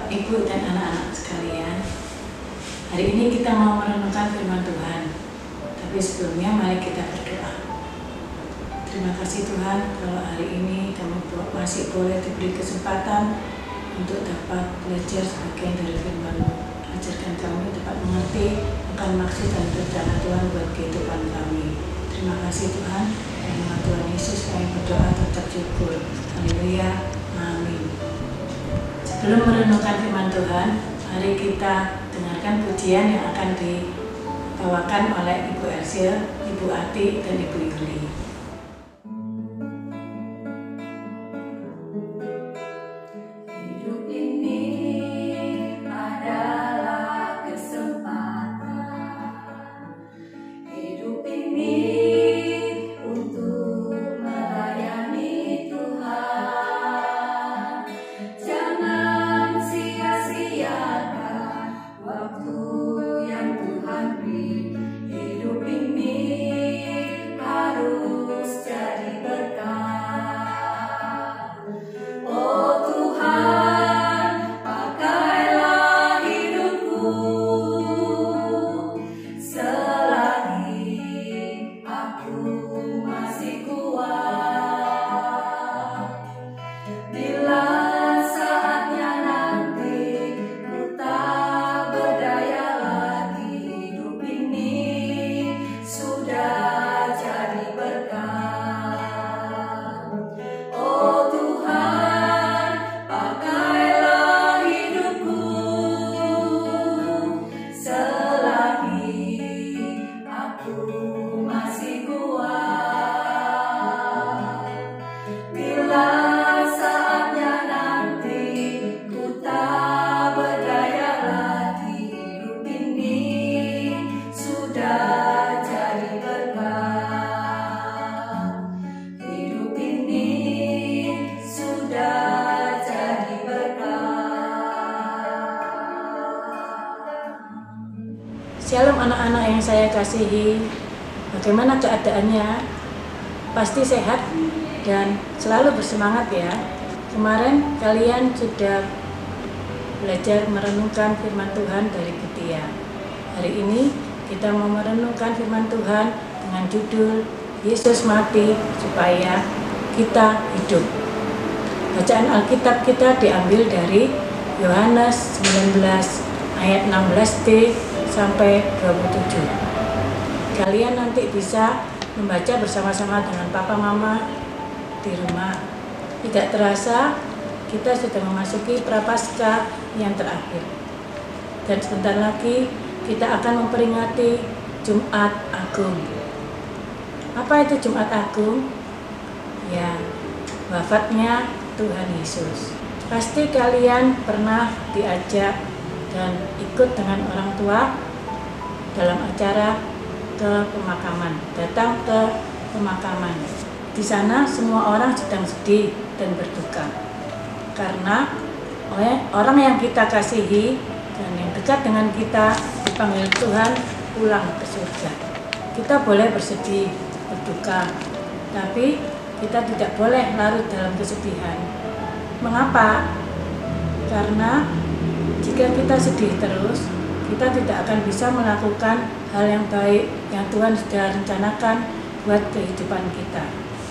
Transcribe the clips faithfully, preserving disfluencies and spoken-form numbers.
Bapak, Ibu, dan anak-anak sekalian, hari ini kita mau merenungkan firman Tuhan. Tapi sebelumnya mari kita berdoa. Terima kasih Tuhan kalau hari ini kami masih boleh diberi kesempatan untuk dapat belajar sebagian dari firman-Mu. Ajarkan kami dapat mengerti akan maksud dan rencana Tuhan buat kehidupan kami. Terima kasih Tuhan. Dalam nama Tuhan Yesus kami berdoa tetap syukur. Haleluya. Amin. Sebelum merenungkan firman Tuhan, mari kita dengarkan pujian yang akan dibawakan oleh Ibu Elsie, Ibu Ati, dan Ibu Yuli. Shalom anak-anak yang saya kasihi, bagaimana keadaannya? Pasti sehat dan selalu bersemangat ya. Kemarin kalian sudah belajar merenungkan firman Tuhan dari Butia. Hari ini kita mau merenungkan firman Tuhan dengan judul Yesus mati supaya kita hidup. Bacaan Alkitab kita diambil dari Yohanes sembilan belas ayat enam belas b sampai dua puluh tujuh. Kalian nanti bisa membaca bersama-sama dengan papa mama di rumah. Tidak terasa kita sudah memasuki Prapaskah yang terakhir. Dan sebentar lagi kita akan memperingati Jumat Agung. Apa itu Jumat Agung? Ya, wafatnya Tuhan Yesus. Pasti kalian pernah diajak dan ikut dengan orang tua dalam acara ke pemakaman, datang ke pemakaman. Di sana semua orang sedang sedih dan berduka karena oleh orang yang kita kasihi dan yang dekat dengan kita dipanggil Tuhan pulang ke surga. Kita boleh bersedih, berduka, tapi kita tidak boleh larut dalam kesedihan. Mengapa? Karena jika kita sedih terus, kita tidak akan bisa melakukan hal yang baik yang Tuhan sudah rencanakan buat kehidupan kita.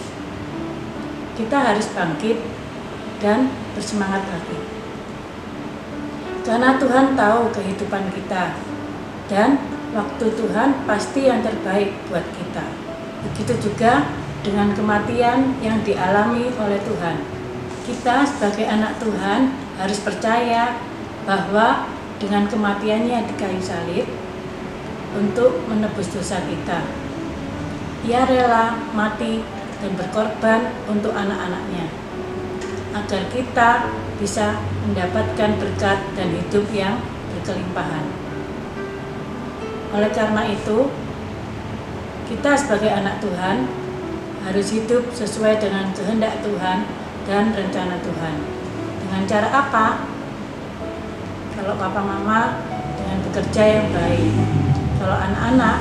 Kita harus bangkit dan bersemangat lagi. Karena Tuhan tahu kehidupan kita dan waktu Tuhan pasti yang terbaik buat kita. Begitu juga dengan kematian yang dialami oleh Tuhan. Kita sebagai anak Tuhan harus percaya bahwa dengan kematiannya di kayu salib untuk menebus dosa kita, Ia rela mati dan berkorban untuk anak-anaknya agar kita bisa mendapatkan berkat dan hidup yang berkelimpahan. Oleh karena itu, kita sebagai anak Tuhan harus hidup sesuai dengan kehendak Tuhan dan rencana Tuhan. Dengan cara apa? Kalau papa mama dengan bekerja yang baik. Kalau anak-anak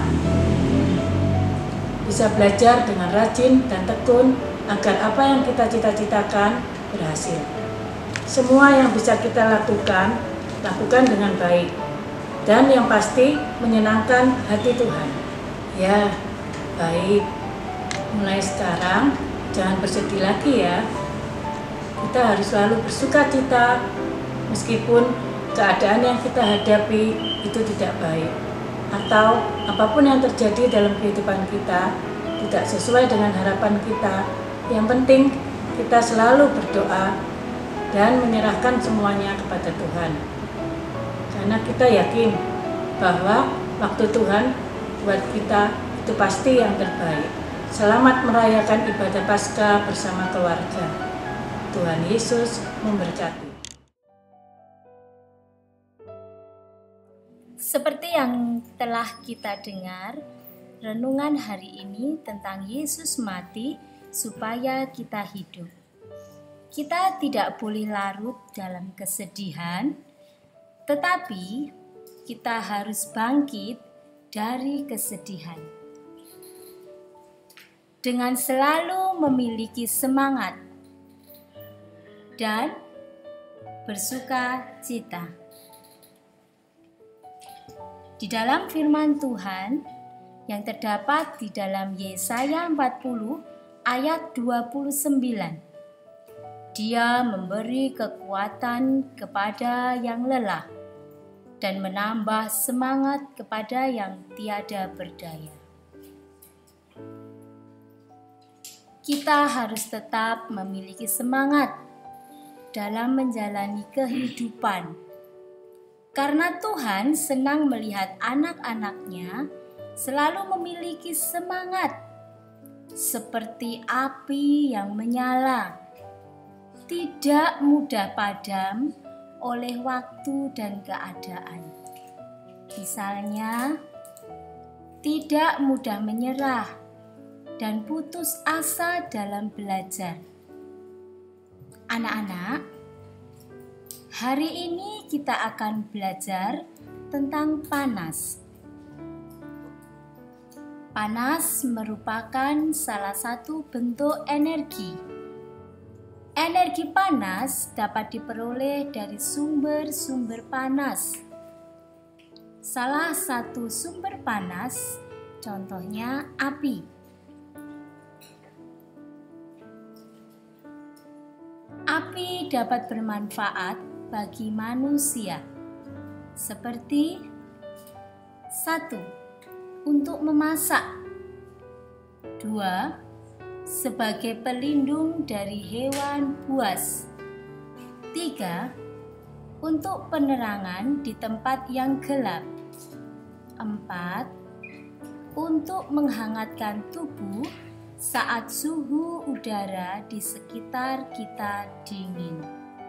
bisa belajar dengan rajin dan tekun agar apa yang kita cita-citakan berhasil. semua yang bisa kita lakukan, lakukan dengan baik. Dan yang pasti menyenangkan hati Tuhan. Ya, baik. Mulai sekarang jangan bersedih lagi ya. Kita harus selalu bersuka cita meskipun keadaan yang kita hadapi itu tidak baik. Atau apapun yang terjadi dalam kehidupan kita tidak sesuai dengan harapan kita. Yang penting kita selalu berdoa dan menyerahkan semuanya kepada Tuhan. Karena kita yakin bahwa waktu Tuhan buat kita itu pasti yang terbaik. Selamat merayakan ibadah Paskah bersama keluarga. Tuhan Yesus memberkati. Seperti yang telah kita dengar, renungan hari ini tentang Yesus mati supaya kita hidup. Kita tidak boleh larut dalam kesedihan, tetapi kita harus bangkit dari kesedihan dengan selalu memiliki semangat dan bersuka cita. Di dalam firman Tuhan yang terdapat di dalam Yesaya empat puluh ayat dua puluh sembilan, Dia memberi kekuatan kepada yang lelah dan menambah semangat kepada yang tiada berdaya. Kita harus tetap memiliki semangat dalam menjalani kehidupan, karena Tuhan senang melihat anak-anaknya selalu memiliki semangat seperti api yang menyala, tidak mudah padam oleh waktu dan keadaan. Misalnya, tidak mudah menyerah dan putus asa dalam belajar. Anak-anak, hari ini kita akan belajar tentang panas. Panas merupakan salah satu bentuk energi. Energi panas dapat diperoleh dari sumber-sumber panas. Salah satu sumber panas, contohnya api. Api dapat bermanfaat bagi manusia, seperti satu, untuk memasak. Dua, sebagai pelindung dari hewan buas. Tiga, untuk penerangan di tempat yang gelap. Empat, untuk menghangatkan tubuh saat suhu udara di sekitar kita dingin.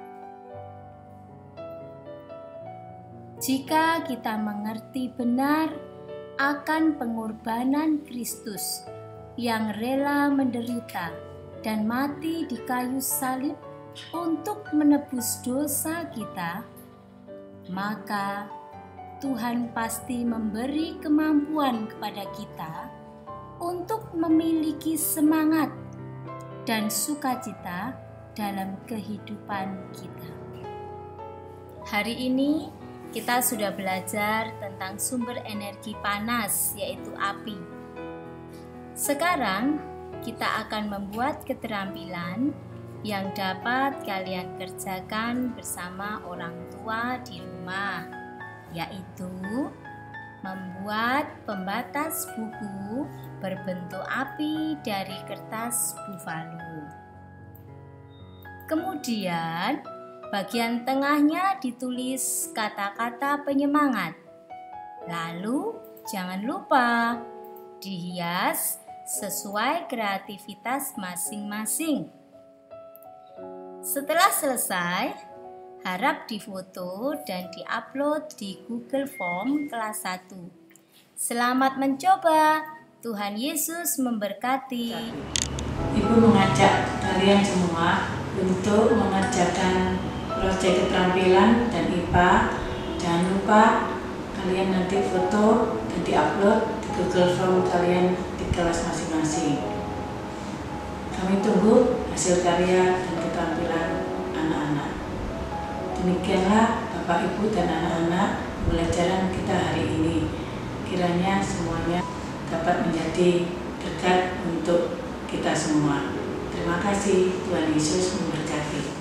Jika kita mengerti benar akan pengorbanan Kristus yang rela menderita dan mati di kayu salib untuk menebus dosa kita, maka Tuhan pasti memberi kemampuan kepada kita untuk memiliki semangat dan sukacita dalam kehidupan kita. Hari ini kita sudah belajar tentang sumber energi panas, yaitu api. Sekarang kita akan membuat keterampilan yang dapat kalian kerjakan bersama orang tua di rumah, yaitu membuat pembatas buku berbentuk api dari kertas buffalo. Kemudian bagian tengahnya ditulis kata-kata penyemangat. Lalu jangan lupa dihias sesuai kreativitas masing-masing. Setelah selesai, harap difoto dan diupload di Google Form kelas satu. Selamat mencoba. Tuhan Yesus memberkati. Ibu mengajak kalian semua untuk mengerjakan proyek keterampilan dan I P A. Jangan lupa kalian nanti foto dan diupload di Google Form kalian di kelas masing-masing. Kami tunggu hasil karya dan keterampilan anak-anak. Demikianlah Bapak, Ibu, dan anak-anak pembelajaran kita hari ini. Kiranya semuanya dapat menjadi berkat untuk kita semua. Terima kasih, Tuhan Yesus memberkati.